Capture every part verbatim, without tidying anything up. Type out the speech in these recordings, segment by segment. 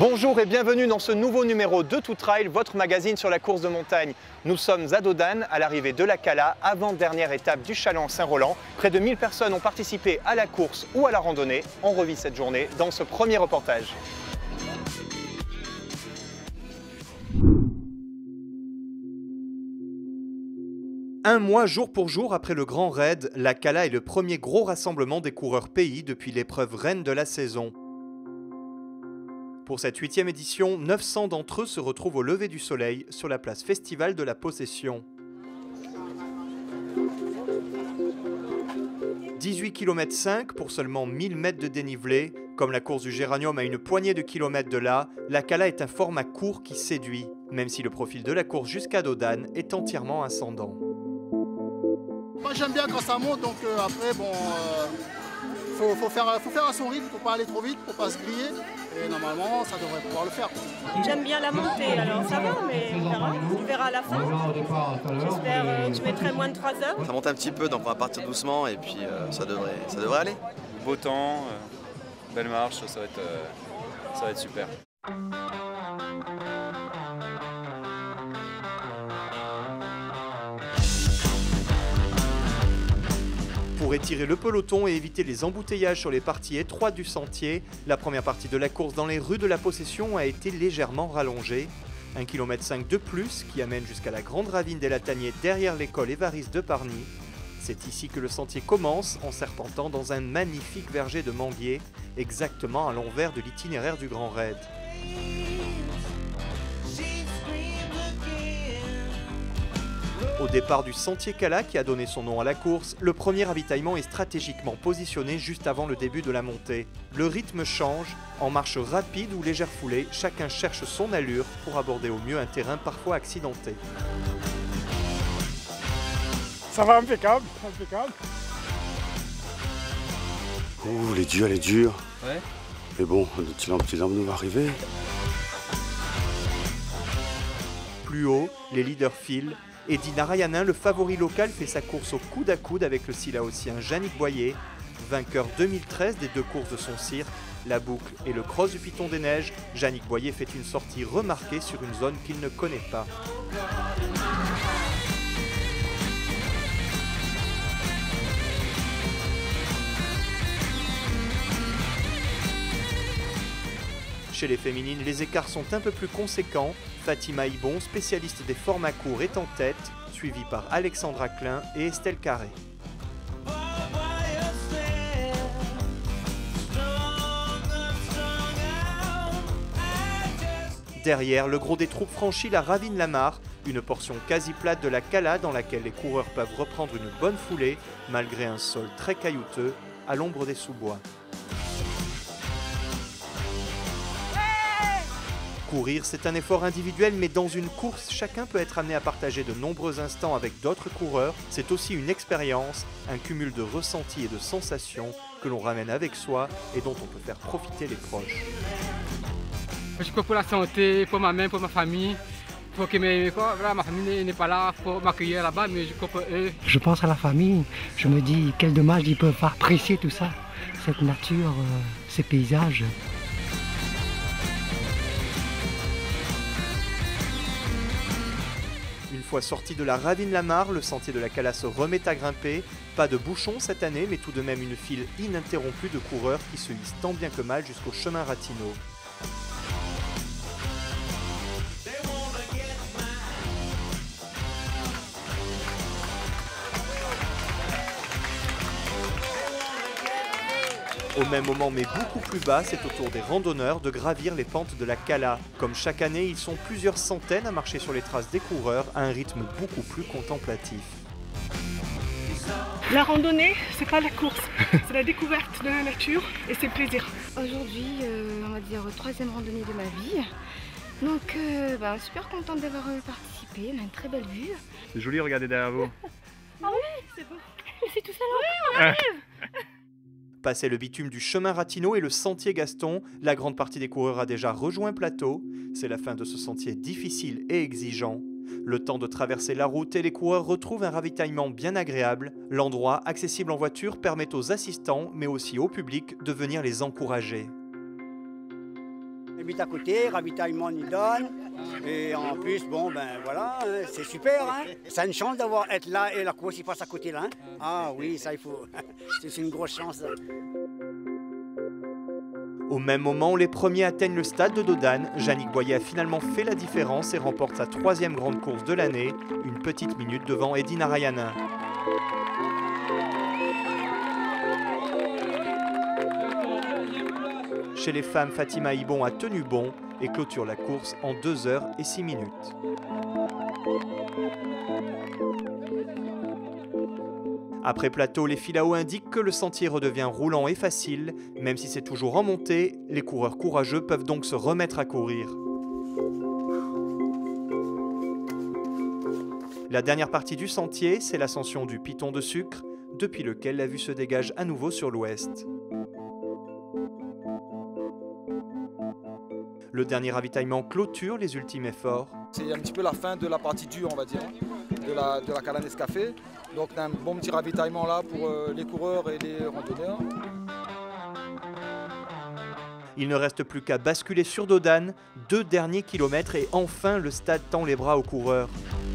Bonjour et bienvenue dans ce nouveau numéro de Tout Trail, votre magazine sur la course de montagne. Nous sommes à Dodane, à l'arrivée de la Cala, avant-dernière étape du Chaland Saint-Roland. Près de mille personnes ont participé à la course ou à la randonnée. On revit cette journée dans ce premier reportage. Un mois jour pour jour après le Grand Raid, la Cala est le premier gros rassemblement des coureurs pays depuis l'épreuve reine de la saison. Pour cette huitième édition, neuf cents d'entre eux se retrouvent au lever du soleil sur la place Festival de la Possession. dix-huit kilomètres cinq pour seulement mille mètres de dénivelé. Comme la course du Géranium à une poignée de kilomètres de là, la Cala est un format court qui séduit, même si le profil de la course jusqu'à Dodane est entièrement ascendant. Moi j'aime bien quand ça monte, donc euh, après bon, euh, faut, faut, faire, faut faire à son rythme, faut pas aller trop vite, faut pas se griller, et normalement ça devrait pouvoir le faire. J'aime bien la montée, alors ça va, mais on verra, on verra à la fin. J'espère euh, que je mettrai moins de trois heures. Ça monte un petit peu, donc on va partir doucement et puis euh, ça, devrait, ça devrait aller. Beau temps, euh, belle marche, ça va être, euh, ça va être super. Pour étirer le peloton et éviter les embouteillages sur les parties étroites du sentier, la première partie de la course dans les rues de la Possession a été légèrement rallongée. un kilomètre cinq de plus qui amène jusqu'à la grande ravine des Lataniers derrière l'école Évariste de Parny. C'est ici que le sentier commence en serpentant dans un magnifique verger de manguiers, exactement à l'envers de l'itinéraire du Grand Raid. Au départ du sentier Cala, qui a donné son nom à la course, le premier ravitaillement est stratégiquement positionné juste avant le début de la montée. Le rythme change, en marche rapide ou légère foulée, chacun cherche son allure pour aborder au mieux un terrain parfois accidenté. Ça va impeccable, impeccable. Oh, elle est dure, elle est dure. Ouais. Mais bon, notre petit lampe, petit lampe nous va arriver. Plus haut, les leaders filent. Eddy Narayanin, le favori local, fait sa course au coude à coude avec le Silaosien Yannick Boyer, vainqueur deux mille treize des deux courses de son cirque, la boucle et le cross du Piton des Neiges. Yannick Boyer fait une sortie remarquée sur une zone qu'il ne connaît pas. Chez les féminines, les écarts sont un peu plus conséquents. Fatima Ibon, spécialiste des formats courts, est en tête, suivie par Alexandra Klein et Estelle Carré. Derrière, le gros des troupes franchit la ravine Lamar, une portion quasi plate de la Cala dans laquelle les coureurs peuvent reprendre une bonne foulée, malgré un sol très caillouteux, à l'ombre des sous-bois. Courir, c'est un effort individuel, mais dans une course, chacun peut être amené à partager de nombreux instants avec d'autres coureurs. C'est aussi une expérience, un cumul de ressentis et de sensations que l'on ramène avec soi et dont on peut faire profiter les proches. Je cours pour la santé, pour ma mère, pour ma famille. Pour que mes, quoi, voilà, ma famille n'est pas là pour m'accueillir là-bas, mais je cours pour eux. Je pense à la famille, je me dis quel dommage ils ne peuvent pas apprécier tout ça, cette nature, euh, ces paysages. Une fois sorti de la ravine Lamar, le sentier de la Cala se remet à grimper. Pas de bouchon cette année, mais tout de même une file ininterrompue de coureurs qui se hissent tant bien que mal jusqu'au chemin Ratinot. Au même moment, mais beaucoup plus bas, c'est au tour des randonneurs de gravir les pentes de la Cala. Comme chaque année, ils sont plusieurs centaines à marcher sur les traces des coureurs à un rythme beaucoup plus contemplatif. La randonnée, c'est pas la course, c'est la découverte de la nature et c'est le plaisir. Aujourd'hui, euh, on va dire troisième randonnée de ma vie. Donc, euh, bah, super contente d'avoir participé, on a une très belle vue. C'est joli, regardez derrière vous. Ah oui, c'est beau. C'est tout ça là. Oui, on arrive. Passé le bitume du chemin Ratinot et le sentier Gaston, la grande partie des coureurs a déjà rejoint Plateau. C'est la fin de ce sentier difficile et exigeant. Le temps de traverser la route et les coureurs retrouvent un ravitaillement bien agréable. L'endroit, accessible en voiture, permet aux assistants, mais aussi au public, de venir les encourager. J'habite à côté, ravitaillement on y donne. Et en plus, bon ben voilà, hein, c'est super. Hein. C'est une chance d'avoir être là et la course il passe à côté là. Hein. Ah oui, ça il faut. C'est une grosse chance. Au même moment où les premiers atteignent le stade de Dodane, Yannick Boyer a finalement fait la différence et remporte sa troisième grande course de l'année, une petite minute devant Eddie Narayanan. Chez les femmes, Fatima Ibon a tenu bon et clôture la course en deux heures et six minutes. Après plateau, les Filao indiquent que le sentier redevient roulant et facile. Même si c'est toujours en montée, les coureurs courageux peuvent donc se remettre à courir. La dernière partie du sentier, c'est l'ascension du Piton de Sucre, depuis lequel la vue se dégage à nouveau sur l'ouest. Le dernier ravitaillement clôture les ultimes efforts. C'est un petit peu la fin de la partie dure, on va dire, de la, de la Cala Nescafé. Donc on a un bon petit ravitaillement là pour euh, les coureurs et les randonneurs. Il ne reste plus qu'à basculer sur Dodane, deux derniers kilomètres et enfin le stade tend les bras aux coureurs.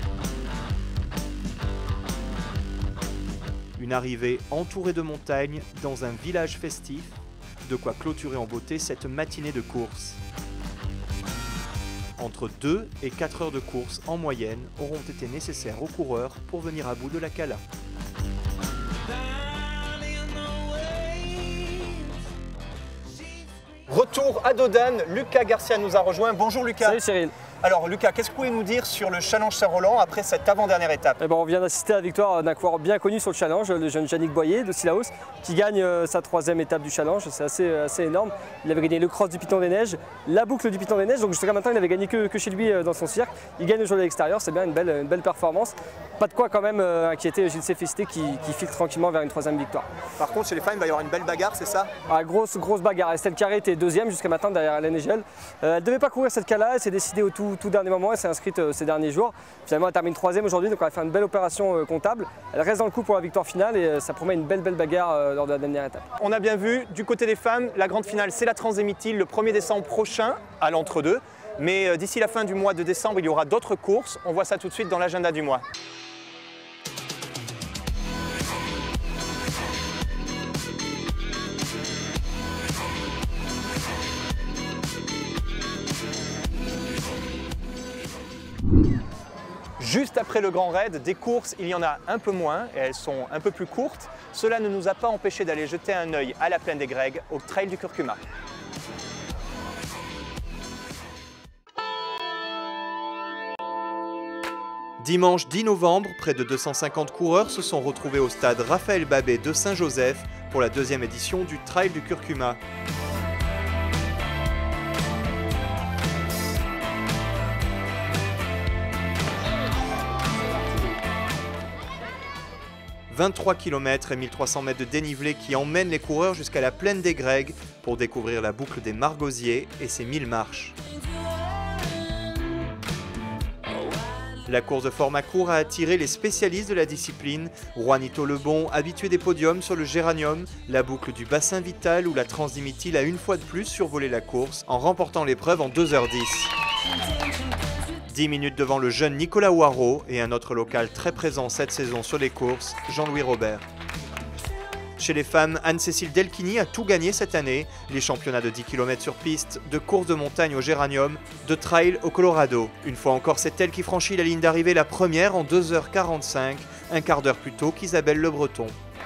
Une arrivée entourée de montagnes dans un village festif, de quoi clôturer en beauté cette matinée de course. Entre deux et quatre heures de course en moyenne auront été nécessaires aux coureurs pour venir à bout de la Cala. Retour à Dodane, Lucas Garcia nous a rejoint. Bonjour Lucas. Salut Cyril. Alors Lucas, qu'est-ce que vous pouvez nous dire sur le Challenge Saint-Roland après cette avant-dernière étape? eh ben, On vient d'assister à la victoire d'un coureur bien connu sur le Challenge, le jeune Yannick Boyer de Sillaos, qui gagne euh, sa troisième étape du Challenge. C'est assez, assez énorme. Il avait gagné le cross du Piton des Neiges, la boucle du Piton des Neiges, donc jusqu'à maintenant il n'avait gagné que, que chez lui euh, dans son cirque. Il gagne aujourd'hui à l'extérieur, c'est bien une belle, une belle performance. Pas de quoi quand même euh, inquiéter Gilles Félicité qui, qui file tranquillement vers une troisième victoire. Par contre chez les femmes il va y avoir une belle bagarre, c'est ça? ah, grosse, grosse bagarre. Estelle Carré était deuxième jusqu'à maintenant derrière Hélène Egel. Euh, elle ne devait pas courir cette Cala, elle s'est décidée au tout, tout dernier moment. Elle s'est inscrite euh, ces derniers jours. Finalement, elle termine troisième aujourd'hui, donc elle a fait une belle opération euh, comptable. Elle reste dans le coup pour la victoire finale et euh, ça promet une belle, belle bagarre euh, lors de la dernière étape. On a bien vu, du côté des femmes, la grande finale, c'est la Transémitile le premier décembre prochain à l'entre-deux. Mais euh, d'ici la fin du mois de décembre, il y aura d'autres courses. On voit ça tout de suite dans l'agenda du mois. Juste après le Grand Raid, des courses, il y en a un peu moins et elles sont un peu plus courtes. Cela ne nous a pas empêché d'aller jeter un œil à la plaine des Gregues, au Trail du Curcuma. Dimanche dix novembre, près de deux cent cinquante coureurs se sont retrouvés au stade Raphaël Babet de Saint-Joseph pour la deuxième édition du Trail du Curcuma. vingt-trois kilomètres et mille trois cents mètres de dénivelé qui emmènent les coureurs jusqu'à la plaine des Gregues pour découvrir la boucle des Margosiers et ses mille marches. La course de format court a attiré les spécialistes de la discipline, Juanito Lebon, habitué des podiums sur le Géranium, la boucle du bassin vital où la Transémitile a une fois de plus survolé la course en remportant l'épreuve en deux heures dix. dix minutes devant le jeune Nicolas Ouaro et un autre local très présent cette saison sur les courses, Jean-Louis Robert. Chez les femmes, Anne-Cécile Delchini a tout gagné cette année, les championnats de dix kilomètres sur piste, de course de montagne au Géranium, de trail au Colorado. Une fois encore, c'est elle qui franchit la ligne d'arrivée la première en deux heures quarante-cinq, un quart d'heure plus tôt qu'Isabelle Le Breton.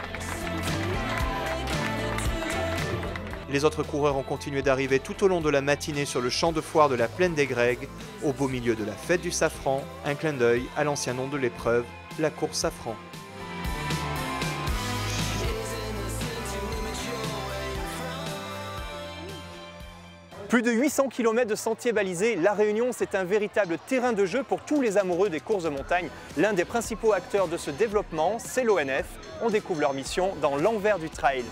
Les autres coureurs ont continué d'arriver tout au long de la matinée sur le champ de foire de la plaine des Gregues, au beau milieu de la fête du safran, un clin d'œil à l'ancien nom de l'épreuve, la course safran. Plus de huit cents kilomètres de sentiers balisés, La Réunion, c'est un véritable terrain de jeu pour tous les amoureux des courses de montagne. L'un des principaux acteurs de ce développement, c'est l'O N F. On découvre leur mission dans l'envers du trail.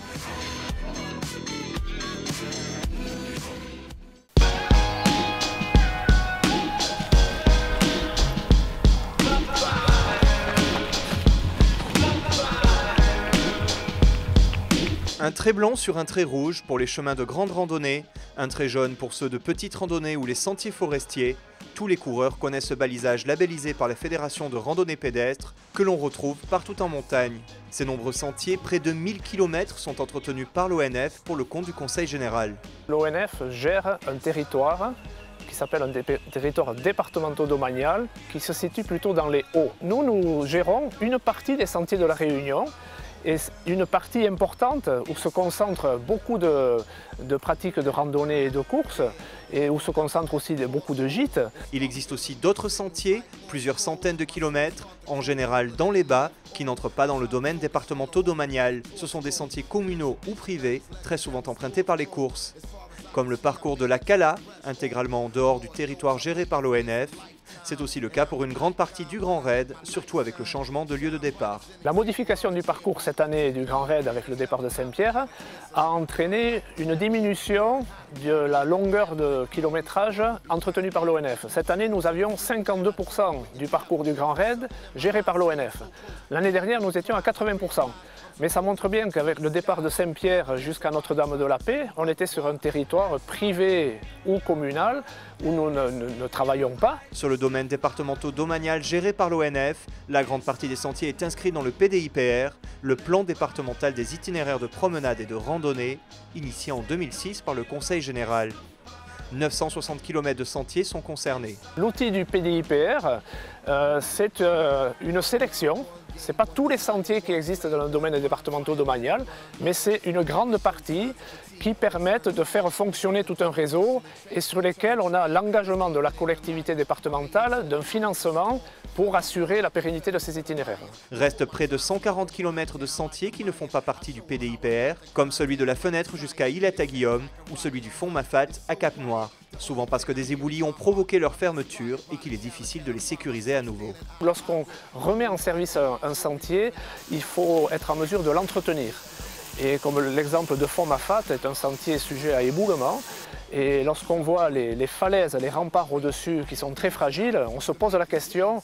Un trait blanc sur un trait rouge pour les chemins de grande randonnée, un trait jaune pour ceux de petites randonnées ou les sentiers forestiers. Tous les coureurs connaissent ce balisage labellisé par la Fédération de randonnée pédestre que l'on retrouve partout en montagne. Ces nombreux sentiers, près de mille kilomètres, sont entretenus par l'O N F pour le compte du Conseil général. L'O N F gère un territoire qui s'appelle un territoire départemental domanial qui se situe plutôt dans les Hauts. Nous, nous gérons une partie des sentiers de la Réunion et une partie importante où se concentrent beaucoup de, de pratiques de randonnée et de courses et où se concentrent aussi beaucoup de gîtes. Il existe aussi d'autres sentiers, plusieurs centaines de kilomètres, en général dans les bas, qui n'entrent pas dans le domaine départemental domanial. Ce sont des sentiers communaux ou privés, très souvent empruntés par les courses. Comme le parcours de la Cala, intégralement en dehors du territoire géré par l'O N F. C'est aussi le cas pour une grande partie du Grand Raid, surtout avec le changement de lieu de départ. La modification du parcours cette année du Grand Raid avec le départ de Saint-Pierre a entraîné une diminution de la longueur de kilométrage entretenue par l'O N F. Cette année, nous avions cinquante-deux pour cent du parcours du Grand Raid géré par l'O N F. L'année dernière, nous étions à quatre-vingts pour cent. Mais ça montre bien qu'avec le départ de Saint-Pierre jusqu'à Notre-Dame-de-la-Paix, on était sur un territoire privé ou communal où nous ne, ne, ne travaillons pas. Sur le domaine départemental domanial géré par l'O N F, la grande partie des sentiers est inscrite dans le P D I P R, le plan départemental des itinéraires de promenade et de randonnée, initié en deux mille six par le Conseil général. neuf cent soixante kilomètres de sentiers sont concernés. L'outil du P D I P R, euh, c'est euh, une sélection. Ce n'est pas tous les sentiers qui existent dans le domaine départemental domanial, mais c'est une grande partie qui permettent de faire fonctionner tout un réseau et sur lesquels on a l'engagement de la collectivité départementale d'un financement pour assurer la pérennité de ces itinéraires. Restent près de cent quarante kilomètres de sentiers qui ne font pas partie du P D I P R, comme celui de la Fenêtre jusqu'à Illet-à-Guillaume ou celui du Fond Mafat à Cap-Noir. Souvent parce que des éboulis ont provoqué leur fermeture et qu'il est difficile de les sécuriser à nouveau. Lorsqu'on remet en service un, un sentier, il faut être en mesure de l'entretenir. Et comme l'exemple de Fond Mafat est un sentier sujet à éboulement, et lorsqu'on voit les, les falaises, les remparts au-dessus qui sont très fragiles, on se pose la question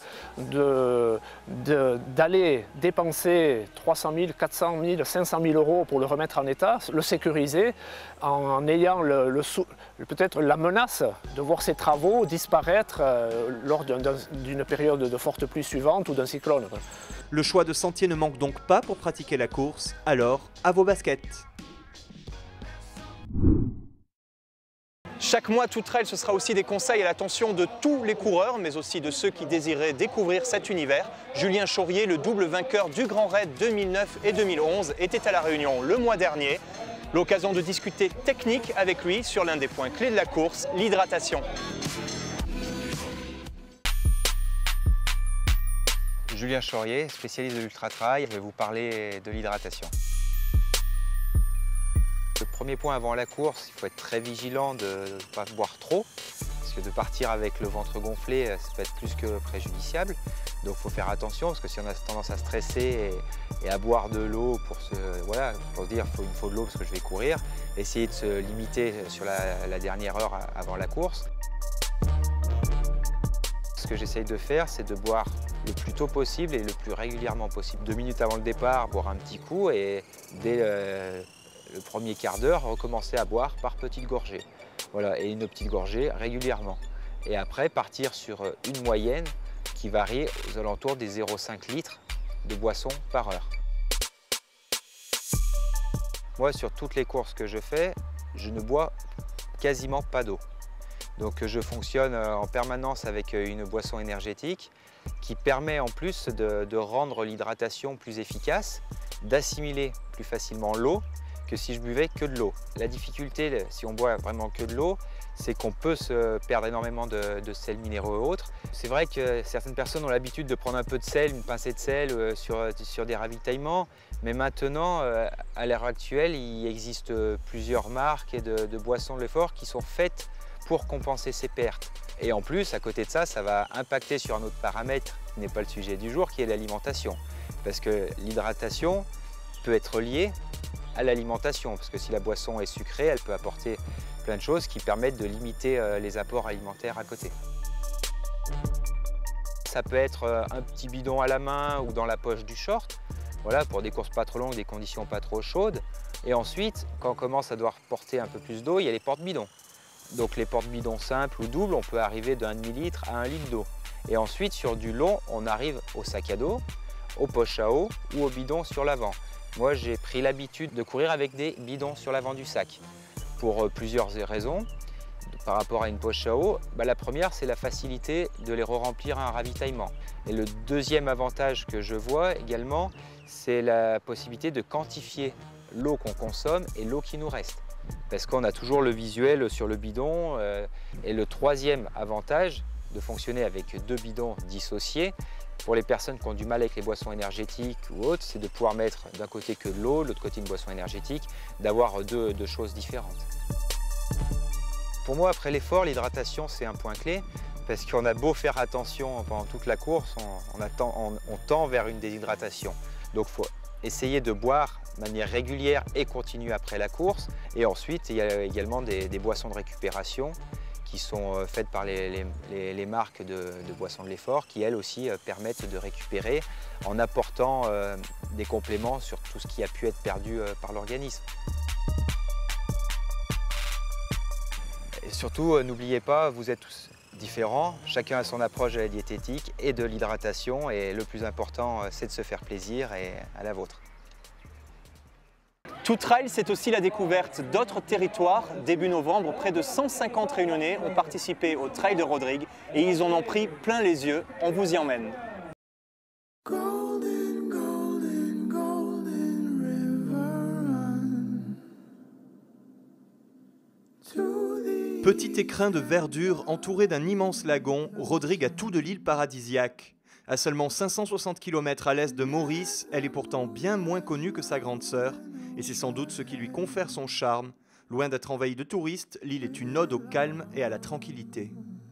de, de, d'aller dépenser trois cent mille, quatre cent mille, cinq cent mille euros pour le remettre en état, le sécuriser, en, en ayant le, le, peut-être la menace de voir ces travaux disparaître euh, lors d'un, d'une période de forte pluie suivante ou d'un cyclone. Le choix de sentier ne manque donc pas pour pratiquer la course, alors à vos baskets. Chaque mois, Tout Trail, ce sera aussi des conseils à l'attention de tous les coureurs, mais aussi de ceux qui désiraient découvrir cet univers. Julien Chaurier, le double vainqueur du Grand Raid deux mille neuf et deux mille onze, était à La Réunion le mois dernier. L'occasion de discuter technique avec lui sur l'un des points clés de la course, l'hydratation. Julien Chaurier, spécialiste de l'ultra-trail, je vais vous parler de l'hydratation. Le premier point avant la course, il faut être très vigilant de ne pas boire trop, parce que de partir avec le ventre gonflé, ça peut être plus que préjudiciable. Donc il faut faire attention, parce que si on a tendance à stresser et, et à boire de l'eau pour se, voilà, pour se dire qu'il faut, faut de l'eau parce que je vais courir, essayer de se limiter sur la, la dernière heure avant la course. Ce que j'essaye de faire, c'est de boire le plus tôt possible et le plus régulièrement possible. Deux minutes avant le départ, boire un petit coup et dès le, le premier quart d'heure, recommencer à boire par petites gorgées. Voilà, et une petite gorgée régulièrement. Et après, partir sur une moyenne qui varie aux alentours des zéro virgule cinq litres de boisson par heure. Moi, sur toutes les courses que je fais, je ne bois quasiment pas d'eau. Donc je fonctionne en permanence avec une boisson énergétique qui permet en plus de, de rendre l'hydratation plus efficace, d'assimiler plus facilement l'eau que si je buvais que de l'eau. La difficulté, si on boit vraiment que de l'eau, c'est qu'on peut se perdre énormément de, de sels minéraux et autres. C'est vrai que certaines personnes ont l'habitude de prendre un peu de sel, une pincée de sel sur, sur des ravitaillements, mais maintenant, à l'heure actuelle, il existe plusieurs marques et de, de boissons de l'effort qui sont faites pour compenser ces pertes. Et en plus, à côté de ça, ça va impacter sur un autre paramètre qui n'est pas le sujet du jour, qui est l'alimentation. Parce que l'hydratation peut être liée à l'alimentation, parce que si la boisson est sucrée, elle peut apporter plein de choses qui permettent de limiter les apports alimentaires à côté. Ça peut être un petit bidon à la main ou dans la poche du short, voilà, pour des courses pas trop longues, des conditions pas trop chaudes. Et ensuite, quand on commence à devoir porter un peu plus d'eau, il y a les porte-bidons. Donc les porte-bidons simples ou doubles, on peut arriver d'un demi-litre à un litre d'eau. Et ensuite, sur du long, on arrive au sac à dos, aux poches à eau ou au bidon sur l'avant. Moi, j'ai pris l'habitude de courir avec des bidons sur l'avant du sac pour plusieurs raisons. Par rapport à une poche à eau, bah, la première, c'est la facilité de les re-remplir à un ravitaillement. Et le deuxième avantage que je vois également, c'est la possibilité de quantifier l'eau qu'on consomme et l'eau qui nous reste. Parce qu'on a toujours le visuel sur le bidon. Euh, et le troisième avantage de fonctionner avec deux bidons dissociés, pour les personnes qui ont du mal avec les boissons énergétiques ou autres, c'est de pouvoir mettre d'un côté que de l'eau, de l'autre côté une boisson énergétique, d'avoir deux, deux choses différentes. Pour moi, après l'effort, l'hydratation, c'est un point clé parce qu'on a beau faire attention pendant toute la course, on, on, attend, on, on tend vers une déshydratation. Donc, il faut essayer de boire de manière régulière et continue après la course. Et ensuite, il y a également des, des boissons de récupération qui sont faites par les, les, les marques de, de boissons de l'effort qui, elles aussi, permettent de récupérer en apportant euh, des compléments sur tout ce qui a pu être perdu euh, par l'organisme. Et surtout, n'oubliez pas, vous êtes tous différents, chacun a son approche de la diététique et de l'hydratation et le plus important, c'est de se faire plaisir et à la vôtre. Tout Trail, c'est aussi la découverte d'autres territoires. Début novembre, près de cent cinquante Réunionnais ont participé au Trail de Rodrigue et ils en ont pris plein les yeux. On vous y emmène. Petit écrin de verdure entouré d'un immense lagon, Rodrigue a tout de l'île paradisiaque. À seulement cinq cent soixante kilomètres à l'est de Maurice, elle est pourtant bien moins connue que sa grande sœur, et c'est sans doute ce qui lui confère son charme. Loin d'être envahie de touristes, l'île est une ode au calme et à la tranquillité.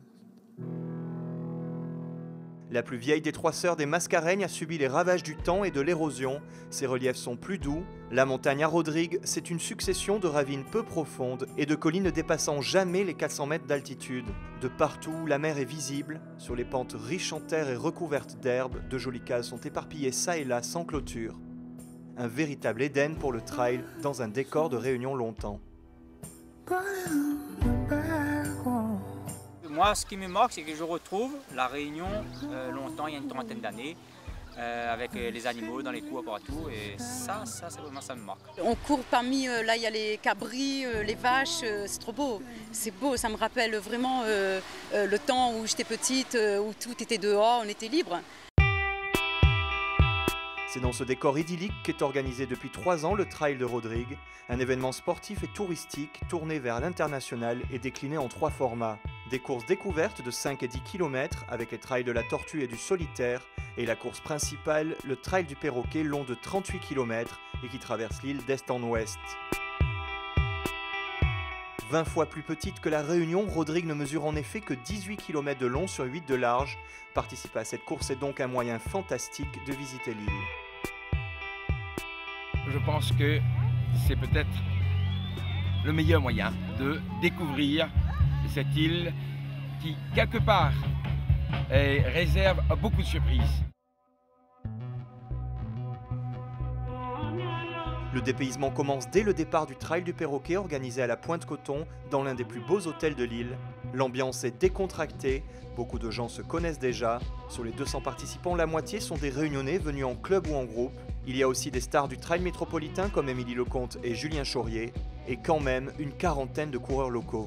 La plus vieille des trois sœurs des Mascareignes a subi les ravages du temps et de l'érosion. Ses reliefs sont plus doux. La montagne à Rodrigue, c'est une succession de ravines peu profondes et de collines dépassant jamais les quatre cents mètres d'altitude. De partout, la mer est visible. Sur les pentes riches en terre et recouvertes d'herbes, de jolies cases sont éparpillées ça et là sans clôture. Un véritable Éden pour le trail dans un décor de Réunion longtemps. Moi, ce qui me marque, c'est que je retrouve la Réunion euh, longtemps, il y a une trentaine d'années, euh, avec euh, les animaux dans les cours partout, et ça, ça, ça, vraiment, ça me marque. On court parmi, euh, là, il y a les cabris, euh, les vaches, euh, c'est trop beau. C'est beau, ça me rappelle vraiment euh, euh, le temps où j'étais petite, euh, où tout était dehors, on était libre. C'est dans ce décor idyllique qu'est organisé depuis trois ans le Trail de Rodrigue, un événement sportif et touristique tourné vers l'international et décliné en trois formats. Des courses découvertes de cinq et dix kilomètres avec les trails de la Tortue et du Solitaire, et la course principale, le Trail du Perroquet long de trente-huit kilomètres et qui traverse l'île d'est en ouest. vingt fois plus petite que la Réunion, Rodrigue ne mesure en effet que dix-huit kilomètres de long sur huit de large. Participer à cette course est donc un moyen fantastique de visiter l'île. Je pense que c'est peut-être le meilleur moyen de découvrir cette île qui, quelque part, eh, réserve beaucoup de surprises. Le dépaysement commence dès le départ du Trail du Perroquet organisé à la Pointe-Coton, dans l'un des plus beaux hôtels de l'île. L'ambiance est décontractée, beaucoup de gens se connaissent déjà. Sur les deux cents participants, la moitié sont des Réunionnais venus en club ou en groupe. Il y a aussi des stars du trail métropolitain comme Émilie Lecomte et Julien Chaurier, et quand même une quarantaine de coureurs locaux.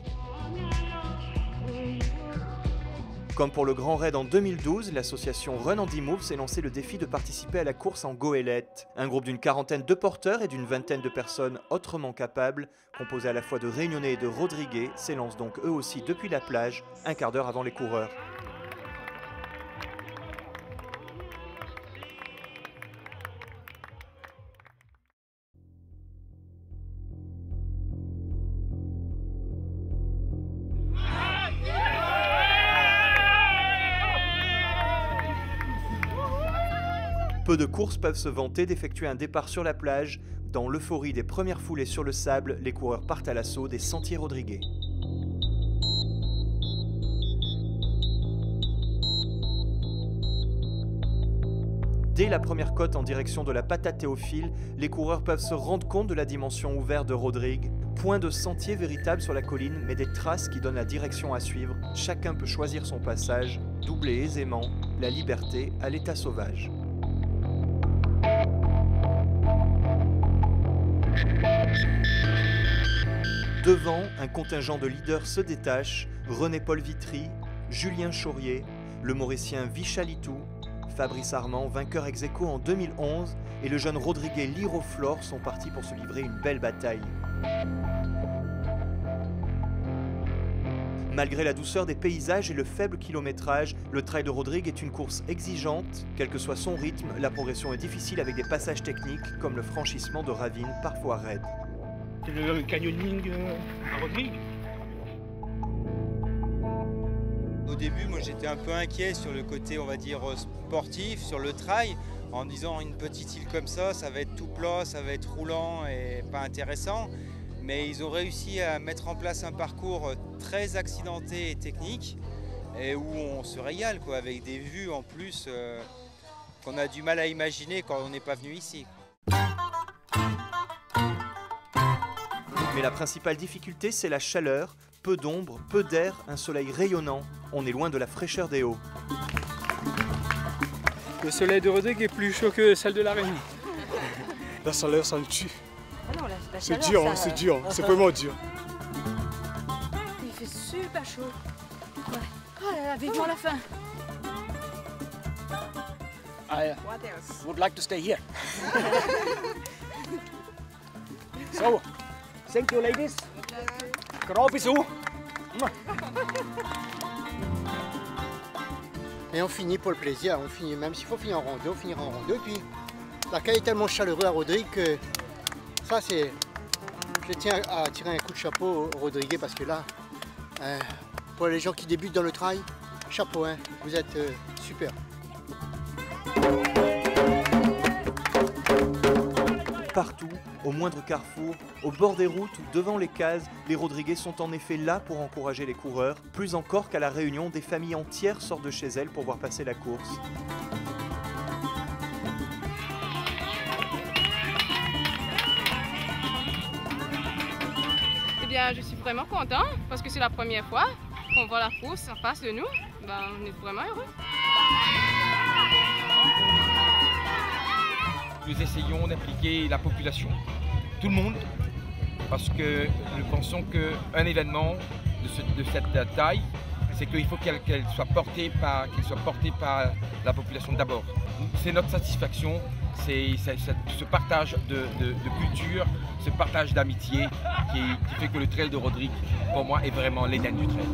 Comme pour le Grand Raid en deux mille douze, l'association Run Andy Move s'est lancé le défi de participer à la course en goélette. Un groupe d'une quarantaine de porteurs et d'une vingtaine de personnes autrement capables, composé à la fois de Réunionnais et de Rodriguais, s'élancent donc eux aussi depuis la plage, un quart d'heure avant les coureurs. Peu de courses peuvent se vanter d'effectuer un départ sur la plage. Dans l'euphorie des premières foulées sur le sable, les coureurs partent à l'assaut des sentiers rodriguais. Dès la première côte en direction de la Pata Théophile, les coureurs peuvent se rendre compte de la dimension ouverte de Rodrigue. Point de sentier véritable sur la colline, mais des traces qui donnent la direction à suivre. Chacun peut choisir son passage, doubler aisément la liberté à l'état sauvage. Devant, un contingent de leaders se détache, René-Paul Vitry, Julien Chaurier, le Mauricien Vichalitou, Fabrice Armand, vainqueur ex aequo en deux mille onze, et le jeune Rodriguez Liroflor sont partis pour se livrer une belle bataille. Malgré la douceur des paysages et le faible kilométrage, le Trail de Rodrigue est une course exigeante. Quel que soit son rythme, la progression est difficile avec des passages techniques comme le franchissement de ravines parfois raides. C'est le canyoning à Rodrigue. Au début, moi j'étais un peu inquiet sur le côté, on va dire, sportif, sur le trail, en disant une petite île comme ça, ça va être tout plat, ça va être roulant et pas intéressant. Mais ils ont réussi à mettre en place un parcours très accidenté et technique, et où on se régale, quoi, avec des vues en plus euh, qu'on a du mal à imaginer quand on n'est pas venu ici. Mais la principale difficulté, c'est la chaleur. Peu d'ombre, peu d'air, un soleil rayonnant. On est loin de la fraîcheur des hauts. Le soleil de Rodrigue est plus chaud que celle de la Réunion. La chaleur, ça me tue. Ah non, la, la c'est chaleur, dur, ça... hein, c'est dur, c'est vraiment dur. Il fait super chaud. Ouais. Oh là là, vivement la fin. I would like to stay here. So, thank you ladies. Gros bisous. Et on finit pour le plaisir, on finit, même s'il faut finir en rando, on finira en rando. Et puis, l'accueil est tellement chaleureux à Rodrigue que ça c'est... Je tiens à tirer un coup de chapeau au Rodriguez parce que là, euh, pour les gens qui débutent dans le trail, chapeau, hein, vous êtes euh, super. Partout, au moindre carrefour, au bord des routes ou devant les cases, les Rodriguez sont en effet là pour encourager les coureurs. Plus encore qu'à La Réunion, des familles entières sortent de chez elles pour voir passer la course. Eh bien, je suis vraiment content parce que c'est la première fois qu'on voit la course en face de nous. Ben, on est vraiment heureux. Nous essayons d'impliquer la population, tout le monde, parce que nous pensons qu'un événement de, ce, de cette taille, c'est qu'il faut qu'elle qu'elle soit portée par, qu'elle soit portée par la population d'abord. C'est notre satisfaction, c'est ce partage de, de, de culture, ce partage d'amitié qui, qui fait que le trail de Rodrigue, pour moi, est vraiment l'Éden du trail.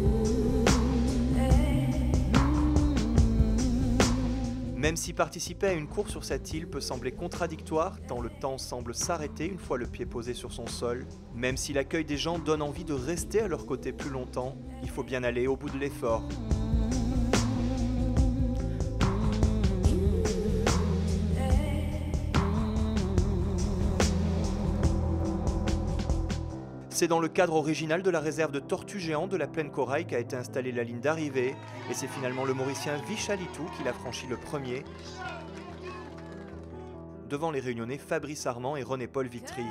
Même si participer à une course sur cette île peut sembler contradictoire, tant le temps semble s'arrêter une fois le pied posé sur son sol, même si l'accueil des gens donne envie de rester à leur côté plus longtemps, il faut bien aller au bout de l'effort. C'est dans le cadre original de la réserve de tortues géantes de la Plaine Corail qu'a été installée la ligne d'arrivée, et c'est finalement le Mauricien Vichalitou qui l'a franchi le premier, devant les Réunionnais Fabrice Armand et René-Paul Vitry.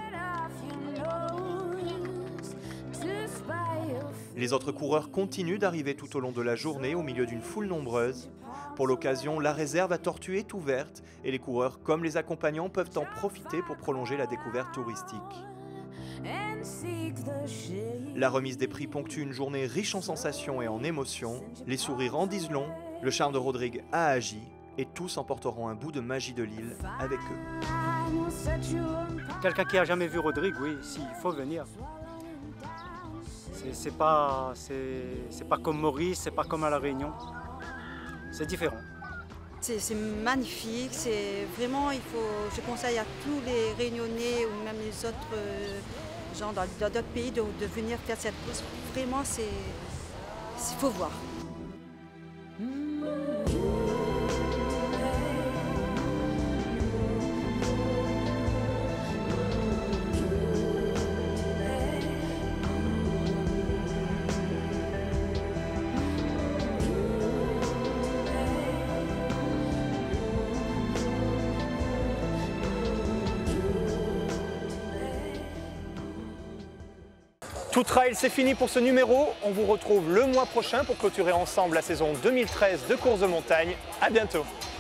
Les autres coureurs continuent d'arriver tout au long de la journée au milieu d'une foule nombreuse. Pour l'occasion, la réserve à tortues est ouverte, et les coureurs, comme les accompagnants, peuvent en profiter pour prolonger la découverte touristique. La remise des prix ponctue une journée riche en sensations et en émotions. Les sourires en disent long, le charme de Rodrigue a agi et tous emporteront un bout de magie de l'île avec eux. Quelqu'un qui n'a jamais vu Rodrigue, oui, si, il faut venir. C'est pas, pas comme Maurice, c'est pas comme à La Réunion. C'est différent. C'est magnifique, c'est vraiment, il faut, je conseille à tous les Réunionnais ou même les autres euh, gens dans d'autres pays de, de venir faire cette course. Vraiment, c'est, il faut voir. Tout trail, c'est fini pour ce numéro. On vous retrouve le mois prochain pour clôturer ensemble la saison deux mille treize de course de montagne. À bientôt.